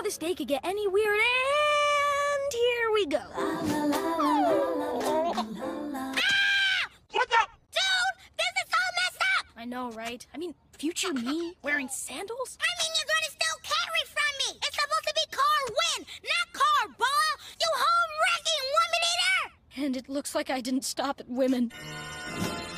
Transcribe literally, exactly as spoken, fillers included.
this day could get any weird, and here we go. Ah! What the? Dude, this is all messed up! I know, right? I mean, future me wearing sandals? I mean, you're gonna steal Carrie from me! It's supposed to be car win, not car ball! You home-wrecking woman eater! And it looks like I didn't stop at women.